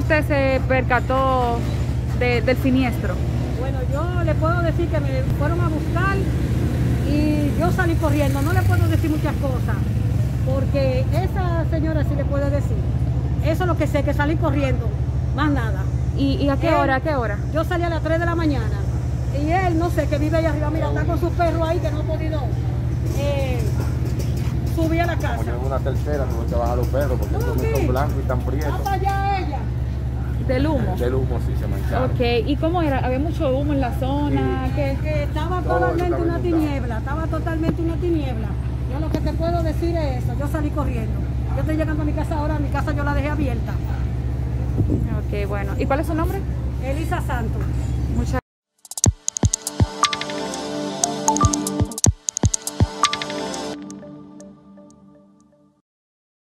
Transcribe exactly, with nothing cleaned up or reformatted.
usted se percató de, del siniestro? Bueno, yo le puedo decir que me fueron a buscar y yo salí corriendo. No le puedo decir muchas cosas, porque esa señora sí le puede decir. Eso es lo que sé, que salí corriendo, más nada. ¿Y, y a qué Él, hora? ¿A qué hora? Yo salí a las tres de la mañana. Y él, no sé, que vive allá arriba, mira, está con su perro ahí que no ha podido eh, subir a la casa. Como una tercera, no te bajan los perros, porque estos sí. son blancos y tan prietos. Hasta allá ella. ¿Del humo? Del humo sí se mancharon. Ok, ¿y cómo era? ¿Había mucho humo en la zona? Sí. ¿Qué? Que estaba Todo totalmente estaba una inundado. tiniebla, estaba totalmente una tiniebla. Yo lo que te puedo decir es eso, yo salí corriendo. Yo estoy llegando a mi casa ahora, mi casa yo la dejé abierta. Ok, bueno. ¿Y cuál es su nombre? Elisa Santos. Muchas